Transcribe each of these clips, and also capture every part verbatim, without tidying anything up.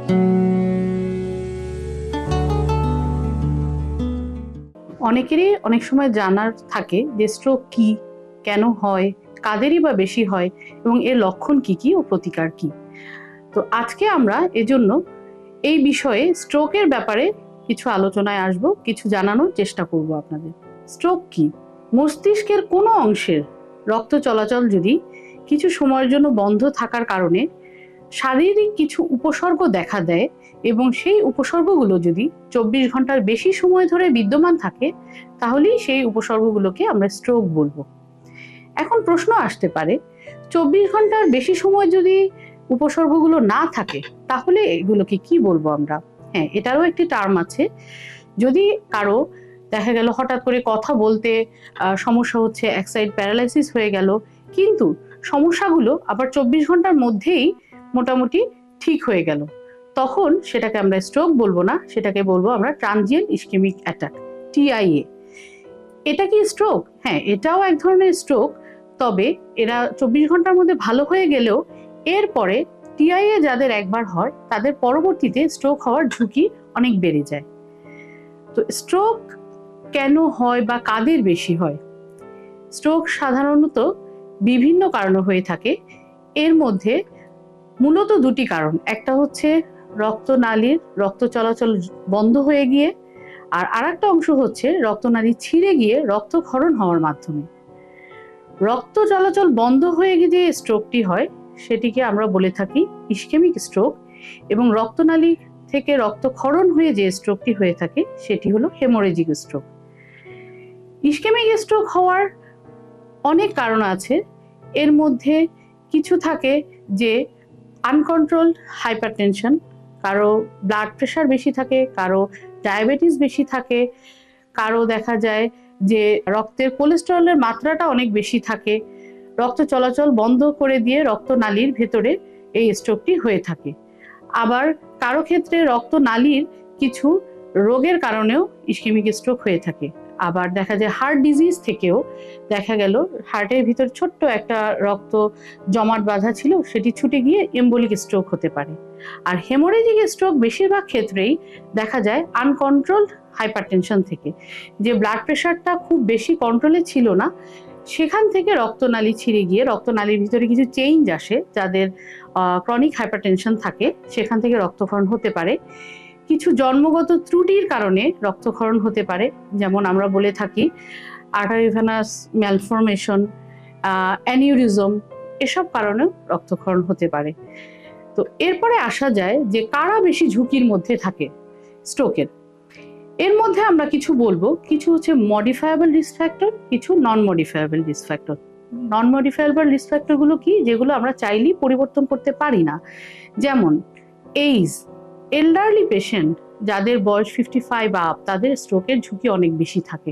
অনেকেরই অনেক সময় জানার থাকে যে স্ট্রোক কি, কেন হয়, কাদেরই বা বেশি হয় এবং এর লক্ষণ কি কি ও প্রতিকার কি। তো আজকে আমরা এজন্য এই বিষয়ে স্ট্রোকের ব্যাপারে কিছু আলোচনায় আসব, কিছু জানানোর চেষ্টা করব আপনাদের। স্ট্রোক কি? মস্তিষ্কের কোনো অংশের রক্ত চলাচল যদি কিছু সময়ের জন্য বন্ধ থাকার কারণে শারীরিক কিছু উপসর্গ দেখা দেয় এবং সেই উপসর্গগুলো যদি চব্বিশ ঘন্টার বেশি সময় ধরে বিদ্যমান থাকে, তাহলেই সেই উপসর্গগুলোকে আমরা স্ট্রোক বলবো। এখন প্রশ্ন আসতে পারে, চব্বিশ ঘন্টার বেশি সময় যদি উপসর্গগুলো না থাকে তাহলে এগুলোকে কি বলবো আমরা? হ্যাঁ, এটারও একটি টার্ম আছে। যদি কারো দেখা গেল হঠাৎ করে কথা বলতে সমস্যা হচ্ছে, এক সাইড প্যারালাইসিস হয়ে গেল, কিন্তু সমস্যাগুলো আবার চব্বিশ ঘন্টার মধ্যেই মোটামুটি ঠিক হয়ে গেল, তখন সেটাকে আমরা স্ট্রোক বলবো না, সেটাকে বলবো আমরা ট্রানজিয়েন্ট ইসকেমিক অ্যাটাক, টিআইএ। এটা কি স্ট্রোক? হ্যাঁ, এটাও এক ধরনের স্ট্রোক, তবে এরা চব্বিশ ঘন্টার মধ্যে ভালো হয়ে গেলেও এরপরে টিআইএ যাদের একবার হয় তাদের পরবর্তীতে স্ট্রোক হওয়ার ঝুঁকি অনেক বেড়ে যায়। তো স্ট্রোক কেন হয় বা কাদের বেশি হয়? স্ট্রোক সাধারণত বিভিন্ন কারণে হয়ে থাকে। এর মধ্যে মূলত দুটি কারণ, একটা হচ্ছে রক্তনালীর রক্ত চলাচল বন্ধ হয়ে গিয়ে, আর আরেকটা অংশ হচ্ছে রক্তনালী ছিঁড়ে গিয়ে রক্তক্ষরণ হওয়ার মাধ্যমে। রক্ত চলাচল বন্ধ হয়ে গিয়ে যে স্ট্রোকটি হয় সেটিকে আমরা বলে থাকি ইসকেমিক স্ট্রোক, এবং রক্তনালী থেকে রক্তক্ষরণ হয়ে যে স্ট্রোকটি হয়ে থাকে সেটি হলো হেমোরেজিক স্ট্রোক। ইসকেমিক স্ট্রোক হওয়ার অনেক কারণ আছে। এর মধ্যে কিছু থাকে যে আনকন্ট্রোলড হাইপারটেনশন, কারো ব্লাড প্রেশার বেশি থাকে, কারো ডায়াবেটিস বেশি থাকে, কারো দেখা যায় যে রক্তের কোলেস্টেরলের মাত্রাটা অনেক বেশি থাকে, রক্ত চলাচল বন্ধ করে দিয়ে রক্তনালীর ভেতরে এই স্ট্রোকটি হয়ে থাকে। আবার কারো ক্ষেত্রে রক্তনালীর কিছু রোগের কারণেও ইসকেমিক স্ট্রোক হয়ে থাকে। আবার দেখা যায় হার্ট ডিজিজ থেকেও দেখা গেল হার্টের ভিতর ছোট্ট একটা রক্ত জমাট বাঁধা ছিল, সেটি ছুটে গিয়ে এম্বোলিক স্ট্রোক হতে পারে। আর হেমোরেজিক স্ট্রোক বেশিরভাগ ক্ষেত্রেই দেখা যায় আনকন্ট্রোলড হাইপারটেনশন থেকে, যে ব্লাড প্রেশারটা খুব বেশি কন্ট্রোলে ছিল না, সেখান থেকে রক্তনালী ছিঁড়ে গিয়ে রক্তনালীর ভিতরে কিছু চেঞ্জ আসে, যাদের ক্রনিক হাইপারটেনশন থাকে সেখান থেকে রক্তক্ষরণ হতে পারে। কিছু জন্মগত ত্রুটির কারণে রক্তক্ষরণ হতে পারে, যেমন আমরা বলে থাকি আর্টারিভেনাস ম্যালফরমেশন, অ্যানিউরিজম, এসব কারণেও রক্তক্ষরণ হতে পারে। তো এরপরে আসা যায় যে কারা বেশি ঝুঁকির মধ্যে থাকে স্ট্রোকের। এর মধ্যে আমরা কিছু বলবো, কিছু হচ্ছে মডিফায়েবল রিস্ক ফ্যাক্টর, কিছু non modifiable risk factor. Non modifiable risk ফ্যাক্টরগুলো কি? যেগুলো আমরা চাইলেই পরিবর্তন করতে পারি না, যেমন এইজ, এল্ডারলি পেশেন্ট যাদের বয়স ফিফটি ফাইভ আপ, তাদের স্ট্রোকের ঝুঁকি অনেক বেশি থাকে।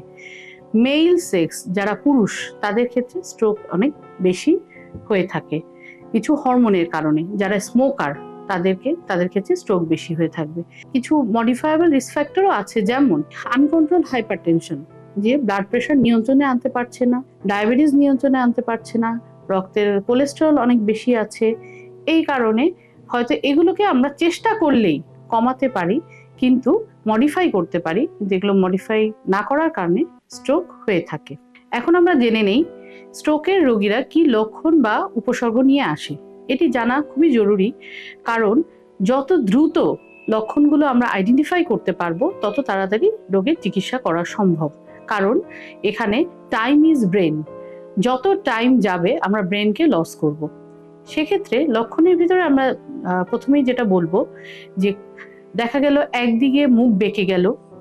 মেল সেক্স যারা পুরুষ, তাদের ক্ষেত্রে স্ট্রোক অনেক বেশি হয়ে থাকে কিছু হরমোনের কারণে। যারা স্মোকার, তাদেরকে তাদের ক্ষেত্রে স্ট্রোক বেশি হয়ে থাকবে। কিছু মডিফায়েবল রিস্ক ফ্যাক্টরও আছে, যেমন আনকন্ট্রোল হাইপারটেনশন, যে ব্লাড প্রেশার নিয়ন্ত্রণে আনতে পারছে না, ডায়াবেটিস নিয়ন্ত্রণে আনতে পারছে না, রক্তের কোলেস্টেরল অনেক বেশি আছে। এই কারণে হয়তো এগুলোকে আমরা চেষ্টা করলেই কমাতে পারি, কিন্তু মডিফাই করতে পারি, যেগুলো মডিফাই না করার কারণে স্ট্রোক হয়ে থাকে। এখন আমরা জেনে নেই স্ট্রোকের রোগীরা কি লক্ষণ বা উপসর্গ নিয়ে আসে। এটি জানা খুবই জরুরি, কারণ যত দ্রুত লক্ষণগুলো আমরা আইডেন্টিফাই করতে পারবো তত তাড়াতাড়ি রোগের চিকিৎসা করা সম্ভব। কারণ এখানে টাইম ইজ ব্রেন, যত টাইম যাবে আমরা ব্রেনকে লস করব। সেক্ষেত্রে লক্ষণের ভিতরে আমরা প্রথমেই যেটা বলবো যে দেখা গেল একদিকে মুখ বেঁকে গেল,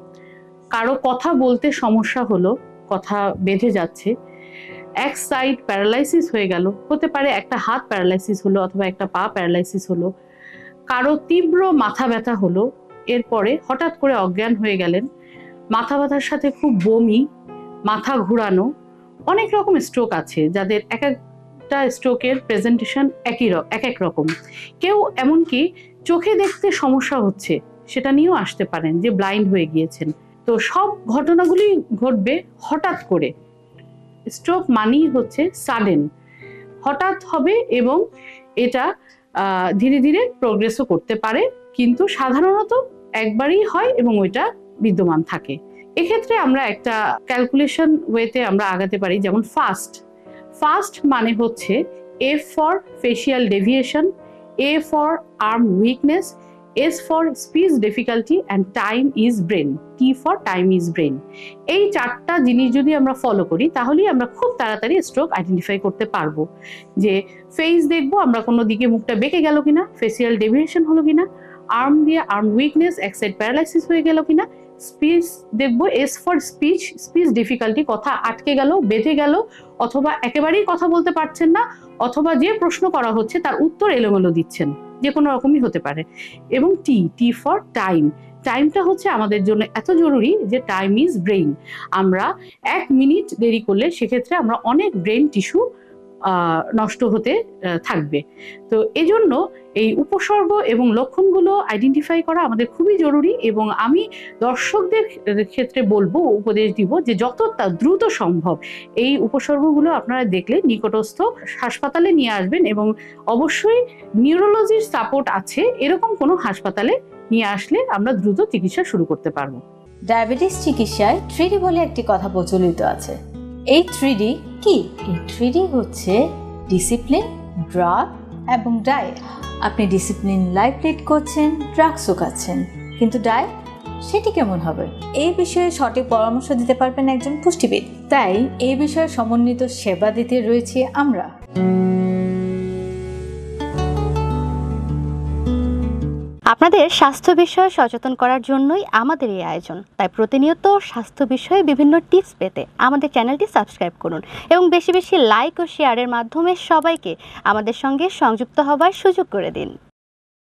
কারো কথা বলতে সমস্যা হলো, কথা বেঁধে যাচ্ছে, এক সাইড প্যারালাইসিস হয়ে গেল, হতে পারে একটা হাত প্যারালাইসিস হলো অথবা একটা পা প্যারালাইসিস হলো, কারো তীব্র মাথা ব্যথা হলো, এরপরে হঠাৎ করে অজ্ঞান হয়ে গেলেন, মাথা ব্যথার সাথে খুব বমি, মাথা ঘুরানো। অনেক রকম স্ট্রোক আছে যাদের এক একটা স্ট্রোকের প্রেজেন্টেশন একই এক এক রকম। কেউ এমনকি চোখে দেখতে সমস্যা হচ্ছে সেটা নিয়েও আসতে পারেন, যে ব্লাইন্ড হয়ে গিয়েছেন। তো সব ঘটনাগুলি ঘটবে হঠাৎ করে। স্ট্রোক মানেই হচ্ছে সাডেন, হঠাৎ হবে এবং এটা ধীরে ধীরে প্রোগ্রেসও করতে পারে, কিন্তু সাধারণত একবারই হয় এবং ওইটা বিদ্যমান থাকে। এক্ষেত্রে আমরা একটা ক্যালকুলেশন ওয়েতে আমরা আগাতে পারি, যেমন ফাস্ট। ফাস্ট মানে হচ্ছে F for facial deviation, A for arm weakness, S for speech difficulty and time is brain, T for time is brain. এই চারটা জিনিস যদি আমরা ফলো করি তাহলেই আমরা খুব তাড়াতাড়ি স্ট্রোক আইডেন্টিফাই করতে পারবো। যে ফেস দেখবো আমরা কোনো দিকে মুখটা বেঁকে গেল কিনা, ফেসিয়াল ডেভিয়েশন হলো কিনা, আর্ম দিয়ে আর্ম উইকনেস, এক সাইড প্যারালাইসিস হয়ে গেল কিনা, স্পিচ দেখবো S for speech, speech difficulty, কথা আটকে গেল, বেঁধে গেল, অথবা একেবারেই কথা বলতে পারছেন না, অথবা যে প্রশ্ন করা হচ্ছে তার উত্তর এলোমেলো দিচ্ছেন, যে কোনো রকমই হতে পারে। এবং টি, টি ফর টাইম। টাইমটা হচ্ছে আমাদের জন্য এত জরুরি যে টাইম ইজ ব্রেইন। আমরা এক মিনিট দেরি করলে সেক্ষেত্রে আমরা অনেক ব্রেন টিস্যু নষ্ট হতে থাকবে। তো এজন্য এই উপসর্গ এবং লক্ষণগুলো আইডেন্টিফাই করা আমাদের খুবই জরুরি। এবং আমি দর্শকদের ক্ষেত্রে বলবো, উপদেশ দিব যে যত দ্রুত সম্ভব এই উপসর্গগুলো আপনারা দেখলে নিকটস্থ হাসপাতালে নিয়ে আসবেন, এবং অবশ্যই নিউরোলজির সাপোর্ট আছে এরকম কোনো হাসপাতালে নিয়ে আসলে আমরা দ্রুত চিকিৎসা শুরু করতে পারবো। ডায়াবেটিস চিকিৎসায় থ্রি ডি বলে একটি কথা প্রচলিত আছে। এই থ্রি ডি কি? এই থ্রি ডি হচ্ছে ডিসিপ্লিন, ড্রাগ এবং ডায়েট। আপনি ডিসিপ্লিন লাইফ লিড করছেন, ড্রাগসও খাচ্ছেন, কিন্তু ডায়েট সেটি কেমন হবে? এই বিষয়ে সঠিক পরামর্শ দিতে পারবেন একজন পুষ্টিবিদ। তাই এই বিষয়ে সমন্বিত সেবা দিতে রয়েছি আমরা। আপনাদের স্বাস্থ্য বিষয়ে সচেতন করার জন্যই আমাদের এই আয়োজন। তাই প্রতিনিয়ত স্বাস্থ্য বিষয়ে বিভিন্ন টিপস পেতে আমাদের চ্যানেলটি সাবস্ক্রাইব করুন এবং বেশি বেশি লাইক ও শেয়ারের মাধ্যমে সবাইকে আমাদের সঙ্গে সংযুক্ত হবার সুযোগ করে দিন।